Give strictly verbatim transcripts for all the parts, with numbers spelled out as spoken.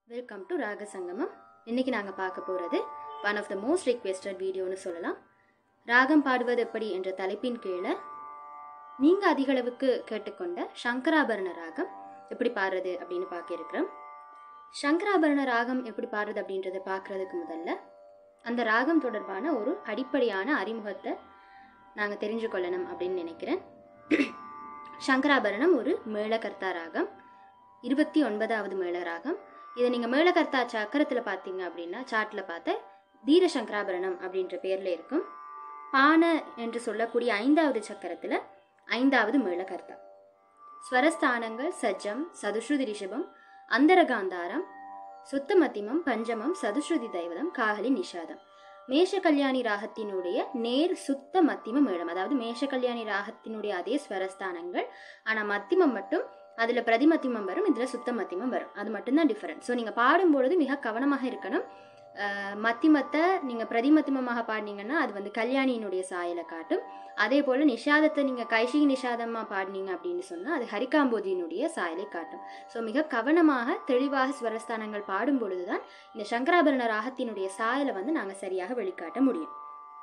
Welcome to ராக சங்கமம். இன்னைக்கு நாங்கள் பார்க்க போகிறது one of the most requested வீடியோன்னு சொல்லலாம். ராகம் பாடுவது எப்படி என்ற தலைப்பின் கீழே நீங்கள் அதிகளவுக்கு கேட்டுக்கொண்ட சங்கராபரண ராகம் எப்படி பாடுறது அப்படின்னு பார்க்க இருக்கிறோம். சங்கராபரண ராகம் எப்படி பாடுறது அப்படின்றத பார்க்குறதுக்கு முதல்ல அந்த ராகம் தொடர்பான ஒரு அடிப்படையான அறிமுகத்தை நாங்கள் தெரிஞ்சு கொள்ளணும் அப்படின்னு நினைக்கிறேன். சங்கராபரணம் ஒரு மேளகர்த்தா ராகம், இருபத்தி ஒன்பதாவது மேள ராகம். இதை நீங்கள் மேளகர்த்தா சக்கரத்தில் பார்த்தீங்க அப்படின்னா சாட்டில் பார்த்த தீர சங்கராபரணம் அப்படின்ற பேரில் இருக்கும். பான என்று சொல்லக்கூடிய ஐந்தாவது சக்கரத்தில் ஐந்தாவது மேளகர்த்தா. ஸ்வரஸ்தானங்கள் சஜ்ஜம், சதுஸ்ருதி ரிஷபம், அந்தரகாந்தாரம், சுத்த மத்திமம், பஞ்சமம், சதுஸ்ருதி தைவதம், காகலி நிஷாதம். மேஷ கல்யாணி ராகத்தினுடைய நேர் சுத்த மத்திம மேளம், அதாவது மேஷ கல்யாணி ராகத்தினுடைய அதே ஸ்வரஸ்தானங்கள், ஆனால் மத்திமம் மட்டும் அதில் பிரதிமத்திமம் வரும், இதில் சுத்த மத்திமம் வரும். அது மட்டும்தான் டிஃபரன்ஸ். ஸோ நீங்கள் பாடும்பொழுது மிக கவனமாக இருக்கணும். மத்திமத்தை நீங்கள் பிரதிமத்திமமாக பாடினீங்கன்னா அது வந்து கல்யாணியினுடைய சாயலை காட்டும். அதே போல் நிஷாதத்தை நீங்கள் கைஷிகி நிஷாதமாக பாடினீங்க அப்படின்னு சொன்னால் அது ஹரிகாம்போதியினுடைய சாயலை காட்டும். ஸோ மிக கவனமாக தெளிவாக ஸ்வரஸ்தானங்கள் பாடும் பொழுது தான் இந்த சங்கராபரண ராகத்தினுடைய சாயலை வந்து நாங்கள் சரியாக வெளிக்காட்ட முடியும்.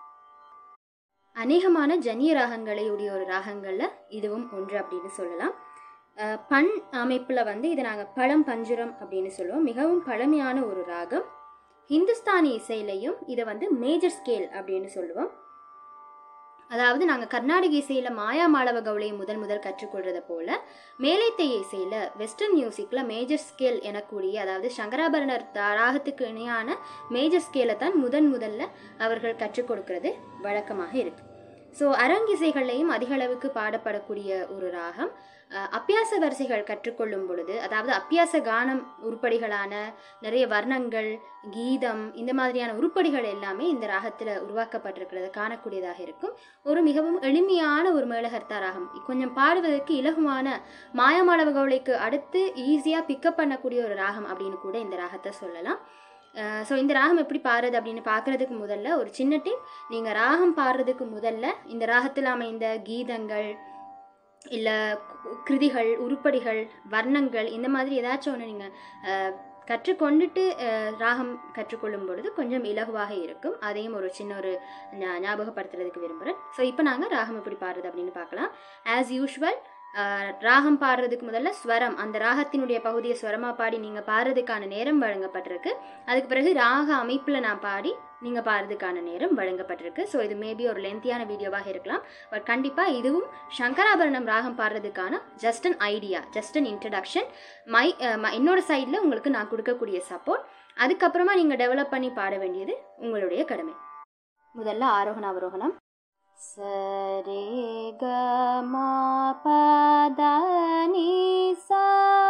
அநேகமான ஜன்னிய ராகங்களை உடைய ஒரு ராகங்களில் இதுவும் ஒன்று அப்படின்னு சொல்லலாம். பண் அமைப்பில் வந்து இதை நாங்கள் பழம் பஞ்சுரம் அப்படின்னு சொல்லுவோம். மிகவும் பழமையான ஒரு ராகம். ஹிந்துஸ்தானி இசையிலையும் இதை வந்து மேஜர் ஸ்கேல் அப்படின்னு சொல்லுவோம். அதாவது நாங்கள் கர்நாடக இசையில் மாயா மாளவ கவுளையை முதல் முதல் கற்றுக்கொள்றத போல மேலைத்தைய இசையில் வெஸ்டர்ன் மியூசிக்கில் மேஜர் ஸ்கேல் எனக்கூடிய, அதாவது சங்கராபரண ராகத்துக்கு இணையான மேஜர் ஸ்கேலை தான் முதன் முதல்ல அவர்கள் கற்றுக் கொடுக்கறது வழக்கமாக இருக்கு. ஸோ அரங்கிசைகள்லையும் அதிக அளவுக்கு பாடப்படக்கூடிய ஒரு ராகம். அப்பியாச வரிசைகள் கற்றுக்கொள்ளும் பொழுது, அதாவது அப்பியாச கானம் உருப்படிகளான நிறைய வர்ணங்கள், கீதம், இந்த மாதிரியான உருப்படிகள் எல்லாமே இந்த ராகத்தில் உருவாக்கப்பட்டிருக்கிறத காணக்கூடியதாக இருக்கும். ஒரு மிகவும் எளிமையான ஒரு மேளகர்த்தா ராகம், கொஞ்சம் பாடுவதற்கு இலகுவான, மாயமாளவ கவுளைக்கு அடுத்து ஈஸியாக பிக்கப் பண்ணக்கூடிய ஒரு ராகம் அப்படின்னு கூட இந்த ராகத்தை சொல்லலாம். ஸோ இந்த ராகம் எப்படி பாடுறது அப்படின்னு பார்க்குறதுக்கு முதல்ல ஒரு சின்ன டிப். நீங்கள் ராகம் பாடுறதுக்கு முதல்ல இந்த ராகத்தில் அமைந்த கீதங்கள் இல்லை கிருதிகள், உருப்படிகள், வர்ணங்கள், இந்த மாதிரி ஏதாச்சும் ஒன்று நீங்கள் கற்றுக்கொண்டுட்டு ராகம் கற்றுக்கொள்ளும் பொழுது கொஞ்சம் இலகுவாக இருக்கும். அதையும் ஒரு சின்ன ஒரு ஞாபகப்படுத்துறதுக்கு விரும்புகிறேன். ஸோ இப்போ நாங்கள் ராகம் எப்படி பாடுறது அப்படின்னு பார்க்கலாம். ஆஸ் யூஷுவல் ராகம் பாடுறதுக்கு முதல்ல ஸ்வரம், அந்த ராகத்தினுடைய பகுதியை ஸ்வரமாக பாடி நீங்கள் பாடுறதுக்கான நேரம் வழங்கப்பட்டிருக்கு. அதுக்கு பிறகு ராக அமைப்பில் நான் பாடி நீங்கள் பாடுறதுக்கான நேரம் வழங்கப்பட்டிருக்கு. ஸோ இது மேபி ஒரு லென்த்தியான வீடியோவாக இருக்கலாம். பட் கண்டிப்பாக இதுவும் சங்கராபரணம் ராகம் பாடுறதுக்கான just an idea, just an introduction. My என்னோட சைடில் உங்களுக்கு நான் கொடுக்கக்கூடிய சப்போர்ட். அதுக்கப்புறமா நீங்கள் டெவலப் பண்ணி பாட வேண்டியது உங்களுடைய கடமை. முதல்ல ஆரோகண அவரோகணம். சரே க ம ப த நி சா,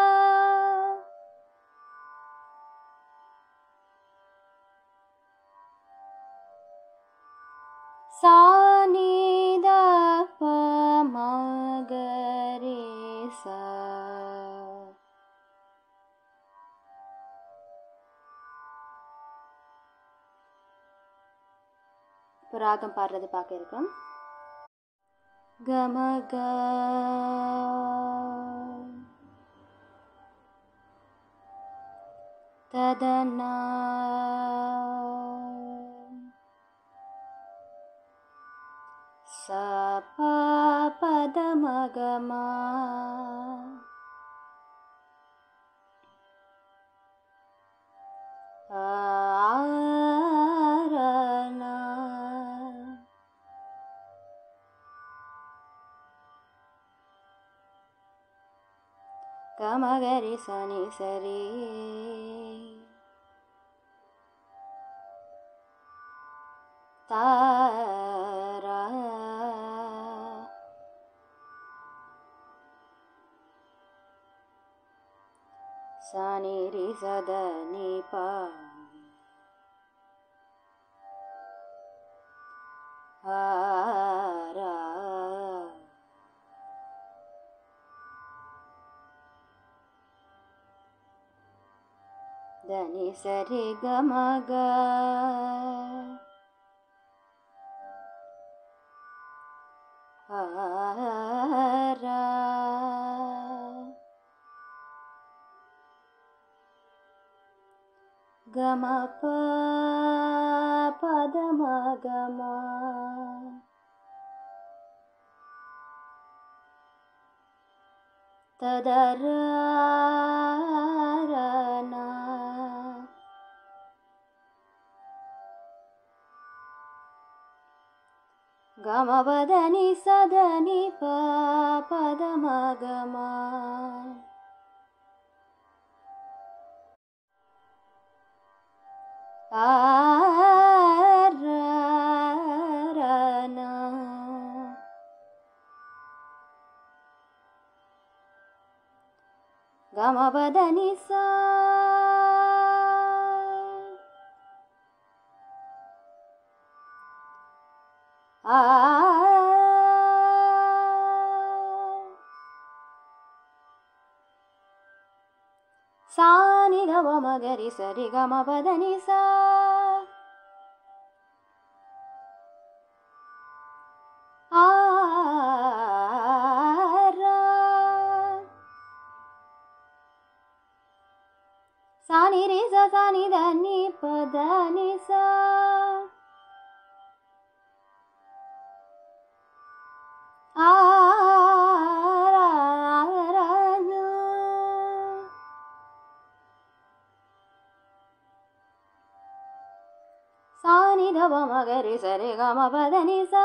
சா நி த ப ம க ரே சா. இப்போ ராகம் பாடுறது பார்க்க இருக்கோம். கம க ததனா ச ப பத மகமா கமகரி சனி சரி தாரா சனி ரி சத நி பா ஆரா தனி சரி கமக ஆரா கமப பதமகமா ததரனா கமபதனி சதனி ப பதமகமா ஆரனா கமபதனி சா ஆ சானி கமகரி சரி கமபதனி சா ஆரா சானி ரே சா சானி தனி பதனி சா சானி தவ மகரி சரி கமபதனி சா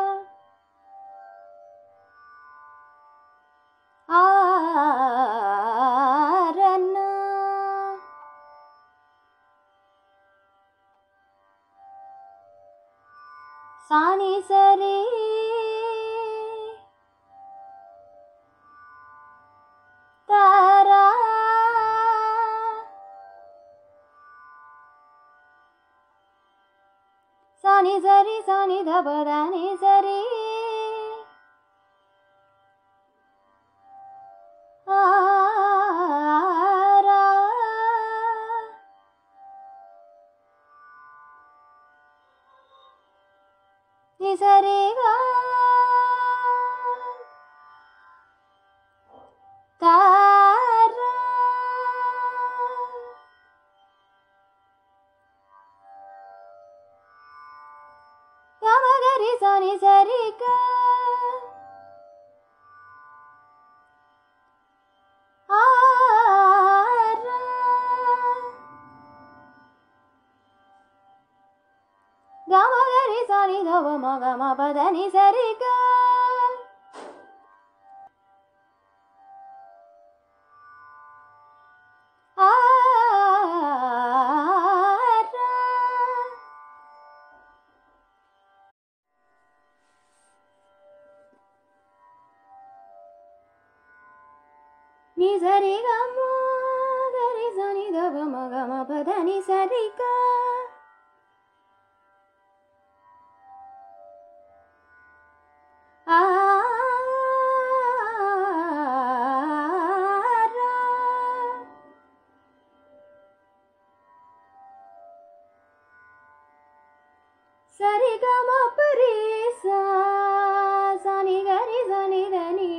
ஆரனா சானி சரி தாரா சானி சரி சானி தபதனி சரி ஆரா நி சரி கா தாரா கமகரி சானி சரி கா ஆரா கமகரி சானி தவ மகமபதனி சரி கா ஆரா நி சரி கமகரி சானி தவ மகமபதனி சரி கா ஆரா சரி கம பரி சா சானி கரி சானி தனி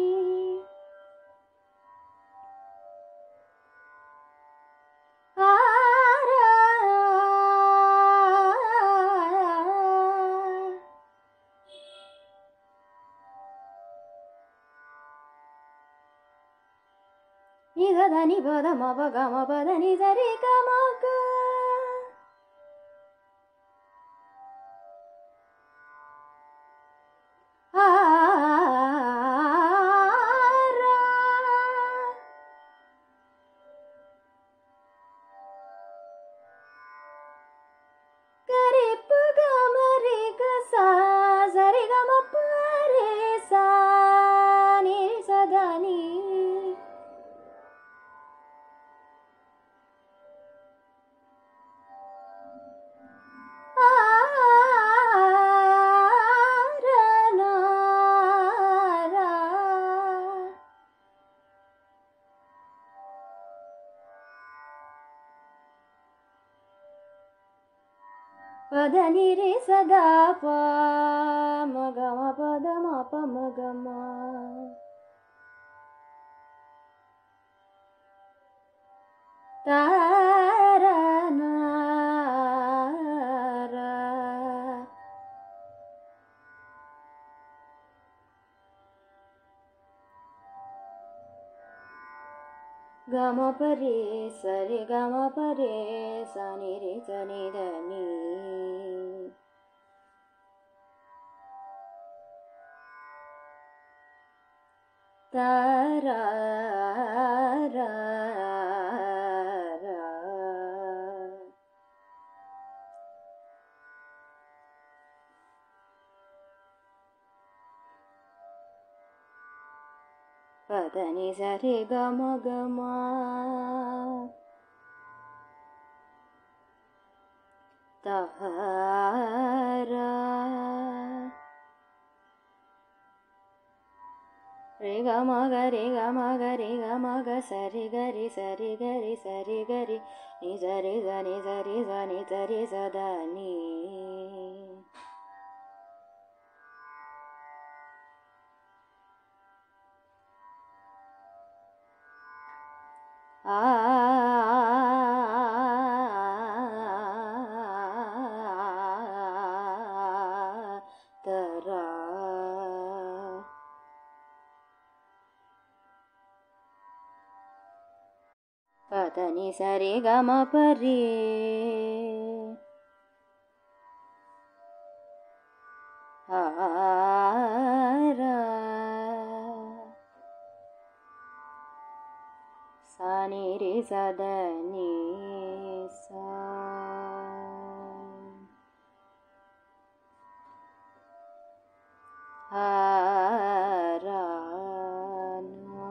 ஆரா நிததனி பத மப கமபதனி சரி கமக ஆரா கரிப்பு கமரி கசா சரி கம பரி சா நி சதனி பதனி ரே சதா ப மகம பதம பமகமா தாரா ma pa re sa re ga ma pa re sa ni re sa ni da ni. Ta ra ra ra. Pa da ni sa re ga ma ga ma. Ta ra. Re ga ma ga re ga ma ga re ga ma ga sa re ga re sa re ga re sa re ga re ni sa re sa ni sa re sa ni sa re sa da ni. Ah ta ra. Pa da ni sa re ga ma pa re. Ah ra. Sa ni re sa da ni sa. Ah ra na.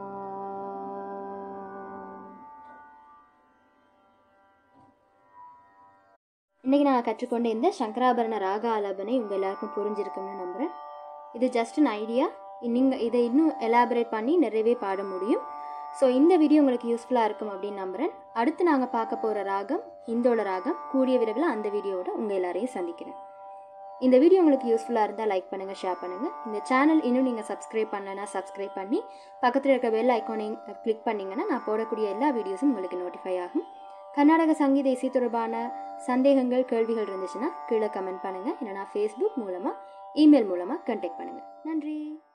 இன்றைக்கி நான் கற்றுக்கொண்ட இந்த சங்கராபரண ராக ஆலாபனை உங்கள் எல்லாருக்கும் புரிஞ்சிருக்கும்னு நம்புகிறேன். இது ஜஸ்ட் அன் ஐடியா. நீங்கள் இதை இன்னும் எலாபரேட் பண்ணி நிறையவே பாட முடியும். ஸோ இந்த வீடியோ உங்களுக்கு யூஸ்ஃபுல்லாக இருக்கும் அப்படின்னு நம்புகிறேன். அடுத்து நாங்கள் பார்க்க போகிற ராகம் ஹிந்தோள ராகம். கூடிய விரைவில் அந்த வீடியோவோட உங்கள் எல்லாரையும் சந்திக்கிறேன். இந்த வீடியோ உங்களுக்கு யூஸ்ஃபுல்லாக இருந்தால் லைக் பண்ணுங்கள், ஷேர் பண்ணுங்கள். இந்த சேனல் இன்னும் நீங்கள் சப்ஸ்கிரைப் பண்ணலைன்னா சப்ஸ்கிரைப் பண்ணி பக்கத்தில் இருக்க பெல் ஐக்கானையும் கிளிக் பண்ணிங்கன்னா நான் போடக்கூடிய எல்லா வீடியோஸும் உங்களுக்கு நோட்டிஃபை ஆகும். கர்நாடக சங்கீத இசை தொடர்பான சந்தேகங்கள், கேள்விகள் இருந்துச்சுன்னா கீழே கமெண்ட் பண்ணுங்கள். இல்லைனா ஃபேஸ்புக் மூலமாக, இமெயில் மூலமாக கான்டாக்ட் பண்ணுங்கள். நன்றி.